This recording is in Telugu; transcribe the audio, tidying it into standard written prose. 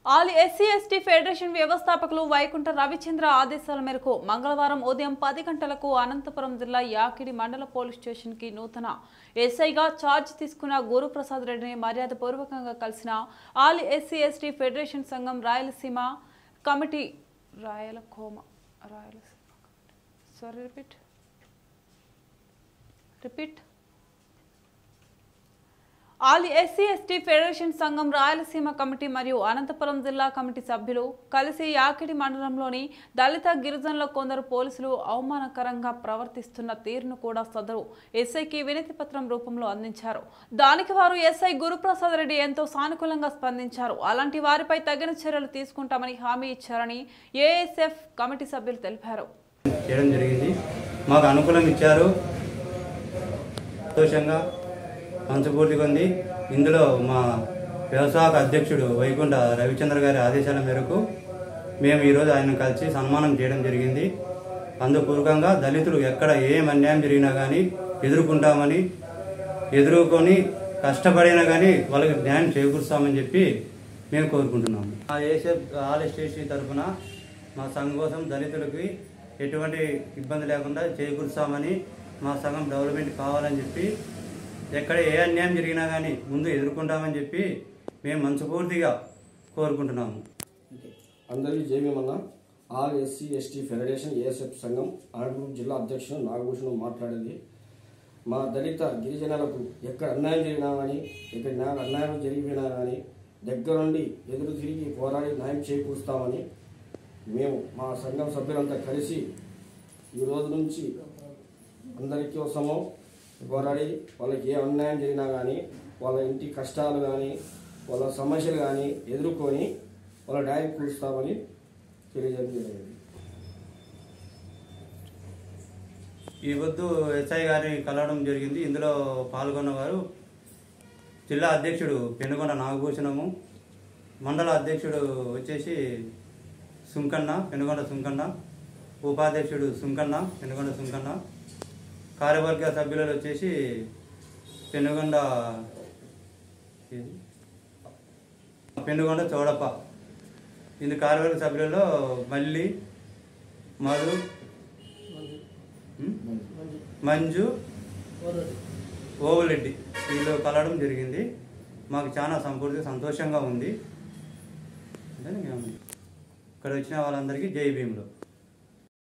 ఆల్ ఎస్సీ ఎస్టీ ఫెడరేషన్ వ్యవస్థాపకులు వైకుంఠ రవిచంద్ర ఆదేశాల మేరకు మంగళవారం ఉదయం 10 గంటలకు అనంతపురం జిల్లా యాకిడి మండల పోలీస్ స్టేషన్ కి నూతన ఎస్ఐగా ఛార్జ్ తీసుకున్న గురుప్రసాద్ రెడ్డిని మర్యాదపూర్వకంగా కలిసిన ఆల్ ఎస్సీ ఎస్టీ ఫెడరేషన్ సంఘం Rayalaseema committee all SC ST federation సంఘం రాయలసీమ కమిటీ మరియు అనంతపురం జిల్లా కమిటీ సభ్యులు కలిసి యాకిడి మండలంలోని దళిత గిరిజనుల కొందరు పోలీసులు అవమానకరంగా ప్రవర్తిస్తున్న తీరును కూడా సదరు ఎస్ఐకి వినతి పత్రం రూపంలో అందించారు. దానికి వారు ఎస్ఐ గురుప్రసాద్ రెడ్డి ఎంతో సానుకూలంగా స్పందించారు. అలాంటి వారిపై తగిన చర్యలు తీసుకుంటామని హామీ ఇచ్చారని ఏఎస్ఎఫ్ కమిటీ సభ్యులు తెలిపారు. పంచపూర్తిగా ఉంది. ఇందులో మా వ్యవసాయ అధ్యక్షుడు వైకుంఠ రవిచంద్ర గారి ఆదేశాల మేరకు మేము ఈరోజు ఆయన కలిసి సన్మానం చేయడం జరిగింది. అందుపూర్వకంగా దళితులు ఎక్కడ ఏం అన్యాయం జరిగినా కానీ ఎదుర్కొని కష్టపడినా కానీ వాళ్ళకి న్యాయం చేకూరుస్తామని చెప్పి మేము కోరుకుంటున్నాము. మా ఏఎస్ఎఫ్ ఆల్ ఎస్టీ తరఫున మా సంఘం కోసం దళితులకి ఎటువంటి ఇబ్బంది లేకుండా చేకూరుస్తామని, మా సంఘం డెవలప్మెంట్ కావాలని చెప్పి, ఎక్కడ ఏ అన్యాయం జరిగినా కానీ ముందు ఎదుర్కొంటామని చెప్పి మేము మనస్ఫూర్తిగా కోరుకుంటున్నాము. అందరికీ జయమేమన్నా. All SC ST federation ASF సంఘం అనంతపురం జిల్లా అధ్యక్షుడు నాగభూషణం మాట్లాడింది. మా దళిత గిరిజనులకు ఎక్కడ అన్యాయం జరిగినా కానీ, ఎక్కడ అన్యాయం జరిగిపోయినా కానీ దగ్గరుండి ఎదురు తిరిగి పోరాడి న్యాయం చేకూరుస్తామని మేము మా సంఘం సభ్యులంతా కలిసి ఈ రోజు నుంచి అందరి కోసము పోరాడి వాళ్ళకి ఏ అన్యాయం జరిగినా కానీ, వాళ్ళ ఇంటి కష్టాలు కానీ, వాళ్ళ సమస్యలు కానీ ఎదుర్కొని వాళ్ళ న్యాయం కూరుస్తామని తెలియజేయడం జరిగింది. ఈ వద్దు ఎస్ఐ గారిని కలవడం జరిగింది. ఇందులో పాల్గొన్నవారు జిల్లా అధ్యక్షుడు పెనుగొండ నాగభూషణము, మండల అధ్యక్షుడు వచ్చేసి పెనుగొండ సుంకన్న, ఉపాధ్యక్షుడు పెనుగొండ సుంకన్న, కార్యవర్గ సభ్యులు వచ్చేసి పెనుగొండ చౌడప్ప. ఇందు కార్యవర్గ సభ్యులలో మల్లి, మధు, మంజు, ఓవులెడ్డి వీళ్ళు కలవడం జరిగింది. మాకు చాలా సంతోషంగా ఉంది. ఇక్కడ వచ్చిన వాళ్ళందరికీ జై భీములు.